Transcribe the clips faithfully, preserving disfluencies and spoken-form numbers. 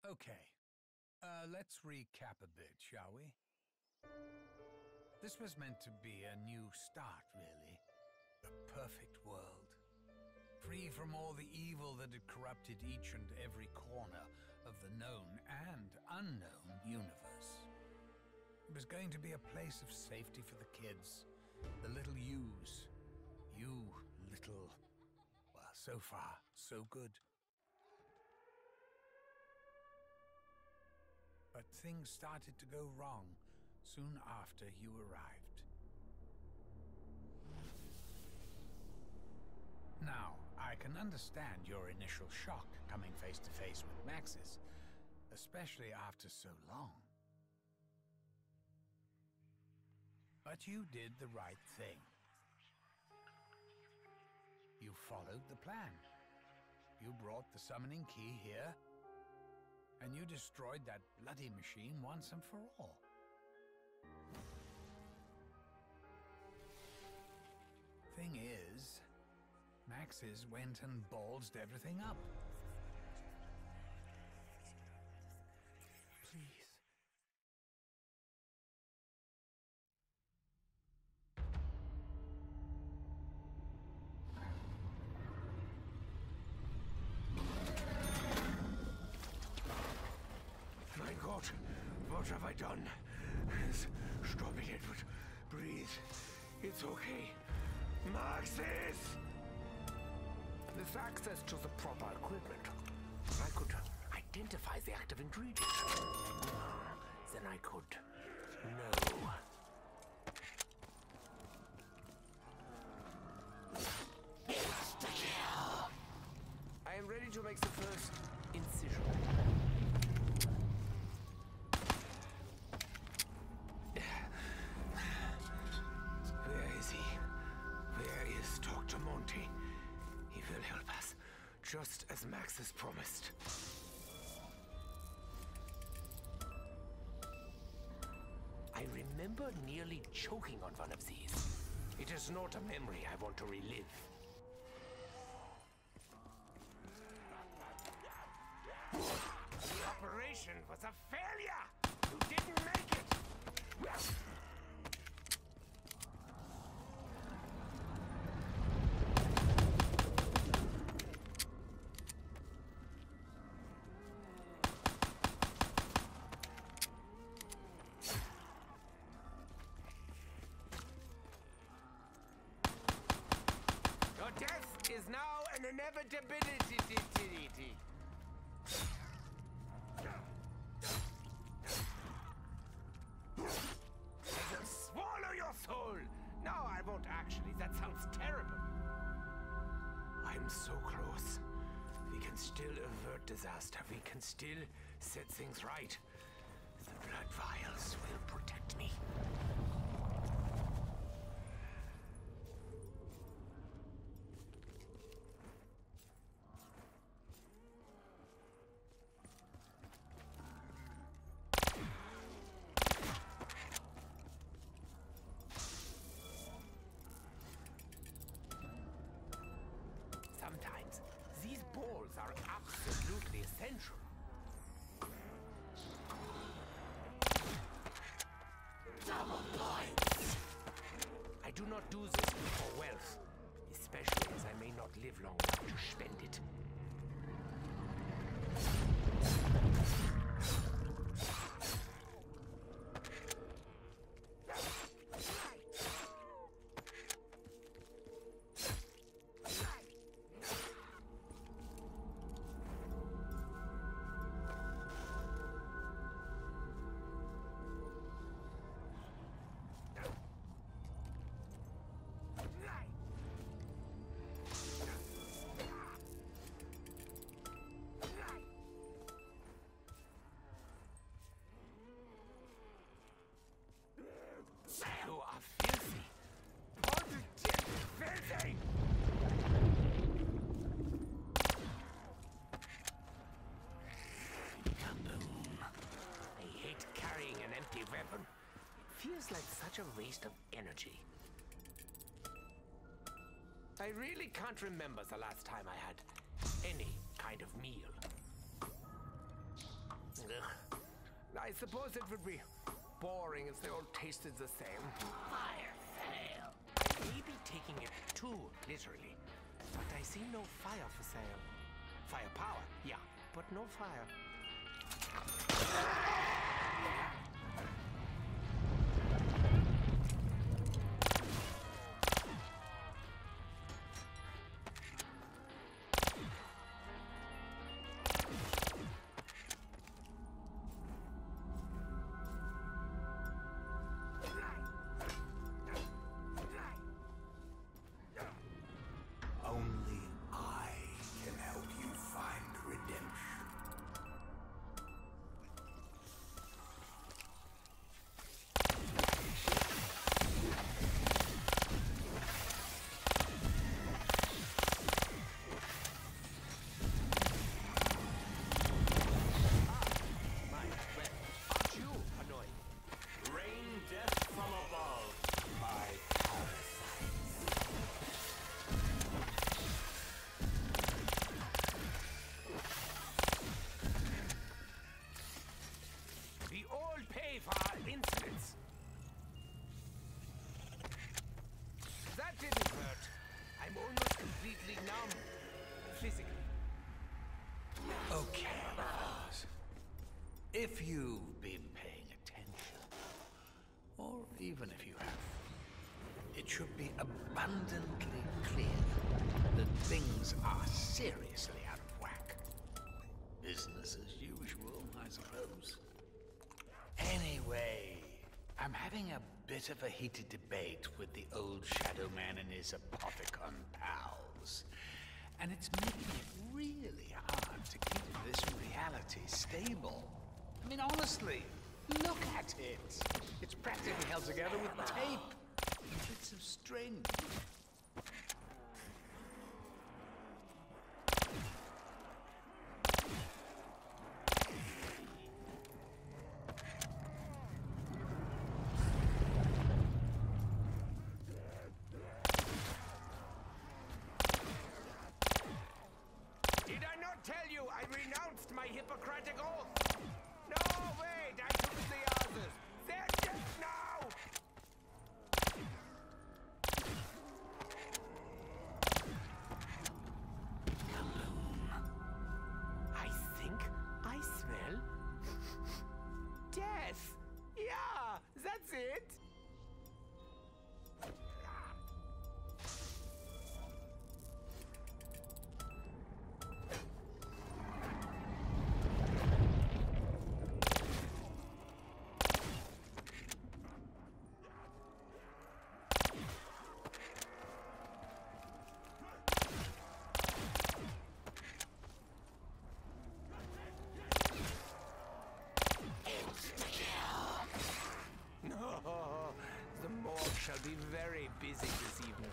Okay, uh, let's recap a bit, shall we? This was meant to be a new start, really. A perfect world. Free from all the evil that had corrupted each and every corner of the known and unknown universe. It was going to be a place of safety for the kids, the little yous. You little... well, so far, so good. But things started to go wrong soon after you arrived. Now, I can understand your initial shock coming face to face with Maxis, especially after so long. But you did the right thing. You followed the plan. You brought the summoning key here, and you destroyed that bloody machine once and for all. Thing is, Maxis went and ballsed everything up. Please. My God, what have I done? Stop it, Edward. Breathe. It's okay. Maxis! With access to the proper equipment, I could identify the active ingredient. Then I could know. I am ready to make the first incision. Where is he? Where is Doctor Monty? He will help us, just as Maxis promised. I remember nearly choking on one of these. It is not a memory I want to relive. The operation was a failure! You didn't make it! Your death is now an inevitability. I will swallow your soul! No, I won't actually. That sounds terrible. I'm so close. We can still avert disaster. We can still set things right. The blood vials will protect me. Sometimes these balls are absolutely essential. Double points! I do not do this for wealth, especially as I may not live long enough to spend it. You are filthy! Positive filthy! Kaboom! I hate carrying an empty weapon. It feels like such a waste of energy. I really can't remember the last time I had any kind of meal. I suppose it would be boring if they all tasted the same. Fire sale. I may be taking it too literally, but I see no fire for sale. Firepower, yeah, but no fire. Only I can help you find redemption. My friend, aren't you annoying? Rain death from above, my We all pay for our insolence. That didn't hurt. I'm almost completely numb. Physically. Okay, Oz. If you've been paying attention, or even if you haven't, it should be abundantly clear that things are seriously out of whack. Business as usual, I suppose. Anyway, I'm having a bit of a heated debate with the old Shadow Man and his Apothicon pals. And it's making it really hard to keep this reality stable. I mean, honestly, look at it. It's practically held together with tape and bits of string. Did I not tell you I renounced my Hippocratic oath? No, wait, I took the others. They're dead now! I think I smell death. Yeah, that's it. No, the morgue shall be very busy this evening.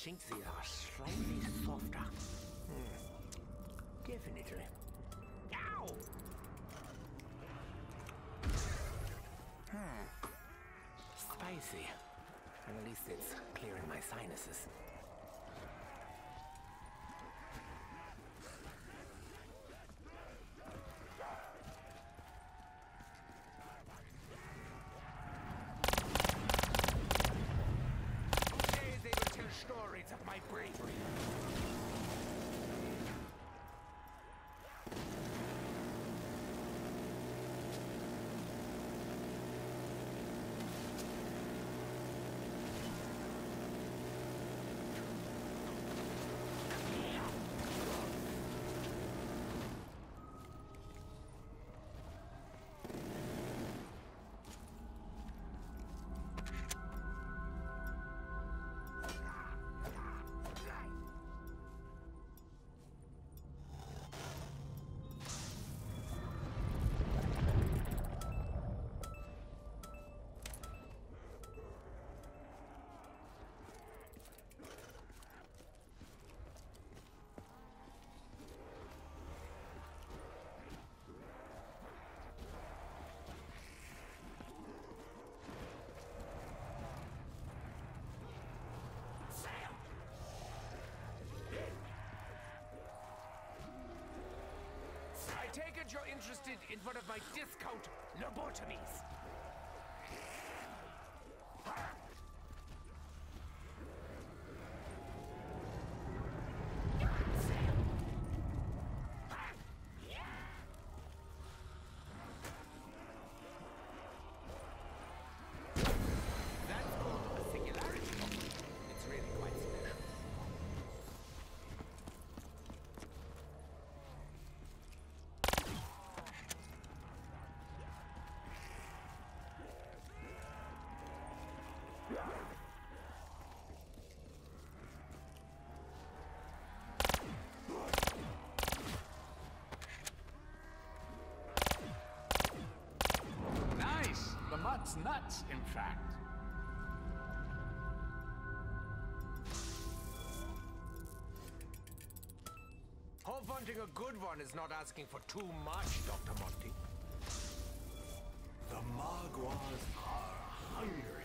think these are slightly softer. Hmm. Definitely. Ow! Hmm. Spicy. At least it's clearing my sinuses. Today they will tell stories of my bravery. I take it you're interested in one of my discount lobotomies. That's called a singularity lobotomy. It's really quite special. Nice! The mutt's nuts, in fact. Hope hunting a good one is not asking for too much, Doctor Monty. The Magwas are hungry.